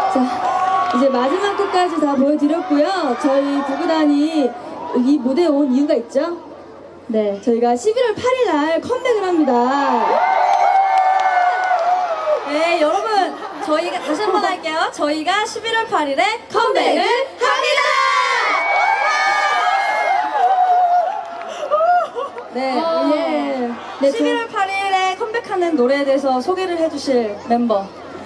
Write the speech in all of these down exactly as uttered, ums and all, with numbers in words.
자, 이제 마지막 곡까지 다 보여드렸고요. 저희 구구단이 이 무대에 온 이유가 있죠? 네, 저희가 십일월 팔일 날 컴백을 합니다. 네, 여러분, 저희가 다시 한번 할게요. 저희가 십일월 팔일에 컴백을 합니다! 네, 어, 예. 네, 십일월 팔일에 컴백하는 노래에 대해서 소개를 해주실 멤버.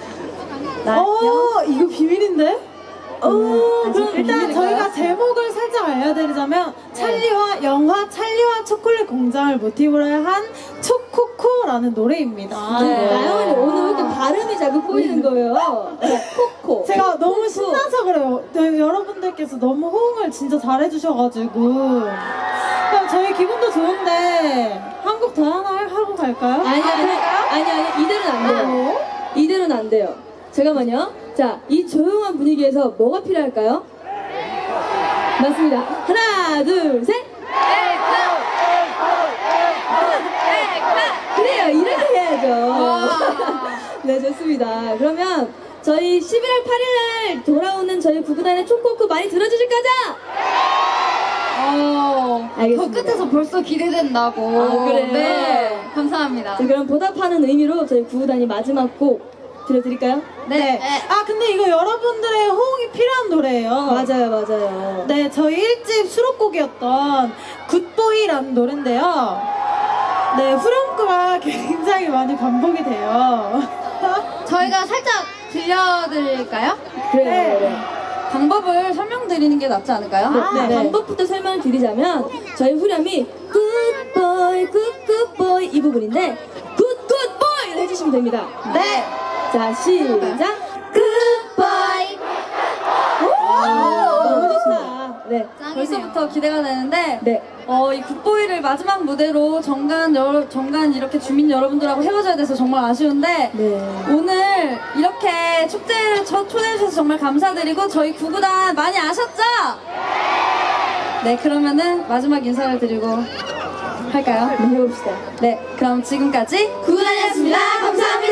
어, 이거 비밀인데? 어, 음, 그럼 일단 비밀인가요? 저희가 제목을 살짝 알려드리자면 네. 찰리와 영화 찰리와 초콜릿 공장을 모티브로 한 초코코라는 노래입니다. 네. 나영언니 오늘 왜 이렇게 발음이 자꾸 꼬이는 거예요? 코코. 제가 너무 신나서 그래요. 네, 여러분들께서 너무 호응을 진짜 잘해주셔가지고 그럼 저희 기분도 좋은데 한 곡 더 하나 하고 갈까요? 아니, 아니, 아니, 아니, 이대로는 안 돼요. 이대로는 안 돼요. 잠깐만요. 자, 이 조용한 분위기에서 뭐가 필요할까요? 맞습니다. 하나, 둘, 셋! 그래요, 이렇게 해야죠. 네, 좋습니다. 그러면 저희 십일월 팔일 날 돌아오는 저희 구구단의 총코크 많이 들어주실 거죠? 어, 알겠습니다. 저 끝에서 벌써 기대된다고. 아, 그래요? 네, 감사합니다. 자, 그럼 보답하는 의미로 저희 구구단이 마지막 곡 들려드릴까요? 네. 네. 아 근데 이거 여러분들의 호응이 필요한 노래예요. 맞아요, 맞아요. 네, 저희 일 집 수록곡이었던 굿보이라는 노래인데요. 네, 후렴구가 굉장히 많이 반복이 돼요. 저희가 살짝 들려드릴까요? 그래요, 네. 그래요. 방법을 설명드리는 게 낫지 않을까요? 네, 네. 방법부터 설명을 드리자면 저희 후렴이 굿보이, 굿굿보이 이 부분인데 굿굿보이를 해주시면 됩니다. 네. 자, 시작! 굿바이. 너무 좋다. 네. 벌써부터 기대가 되는데 네. 어, 이 굿보이를 마지막 무대로 정간 여러, 정간 이렇게 주민 여러분들하고 헤어져야 돼서 정말 아쉬운데 네. 오늘 이렇게 축제를 저 초대해주셔서 정말 감사드리고 저희 구구단 많이 아셨죠? 네, 그러면은 마지막 인사를 드리고 할까요? 네, 해봅시다. 네, 그럼 지금까지 구구단이었습니다. 감사합니다.